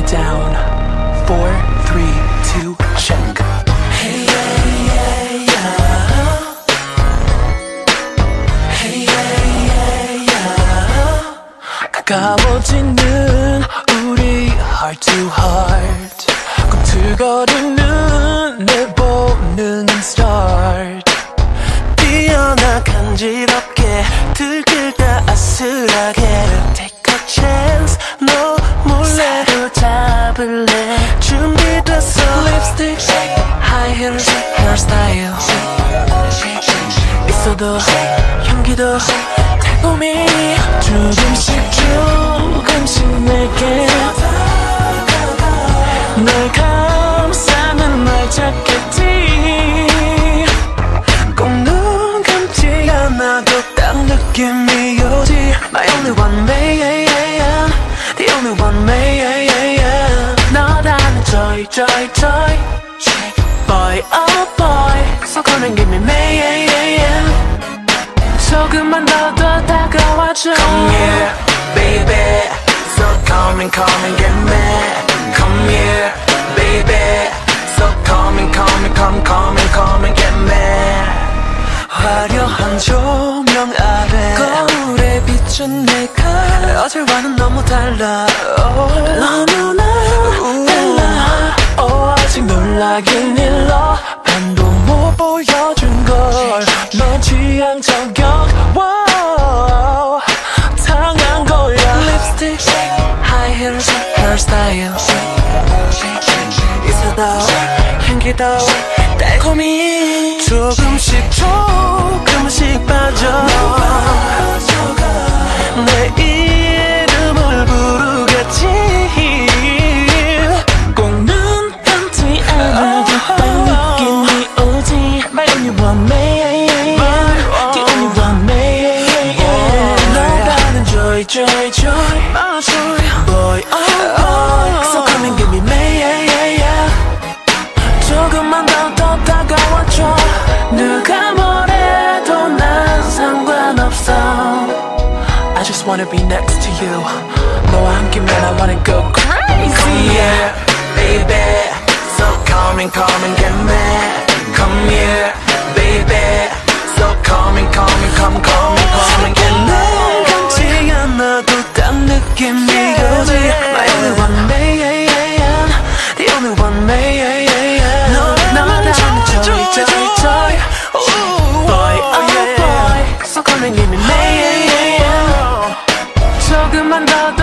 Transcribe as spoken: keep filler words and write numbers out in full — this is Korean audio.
down. Four, three, two, check. Hey, yeah, yeah, yeah. Hey, yeah, yeah, yeah. 가까워지는 우리 heart to heart. 꿈틀거리는 내 보는 start. 뛰어나 간지럽게 들킬까 아슬하게 Take a chance 너 몰래 사로잡을래 준비됐어 Lipstick high heels hairstyle 있어도 향기도 달콤히 조금씩 조금씩 내게 널 감싸는 날 찾겠지 꼭 눈 감지 않아도 딱 느낌이 오지 My only one man The only one man 너라는 joy joy joy Boy oh boy So come and give me man 조금만 더 더 다가와줘 Come here baby So come and come and get me Come here baby So come and come and come come and come and get me 화려한 조명 아래 거울에 비춘 내가 어제와는 너무 달라 oh, 너무나 달라 oh, 아직 놀라긴 일러 반도 못 보여준 걸 너 취향 저격 wow, 당한 거야 Lipstick, high heels, hairstyle 있어도 향기도 달콤히 조금씩 조금씩 빠져 내 이름을 부르겠지 꼭 눈 감지 않아도 딱 느낌이 오지 My only one man The only one man 너라는 joy joy joy Boy oh boy So come and give me man 조금만 더 더 다가와줘 누가 뭐래도 난 상관없어 I just wanna be next to you 너와 함께면 I wanna go crazy Come here baby So come and come and get me Come here baby So come and come and come come and come and get me 감지 않아도 딱 느낌이 오지 My only one man The only one man 너라는 joy joy joy joy Boy oh boy So come and give me man 조금만 더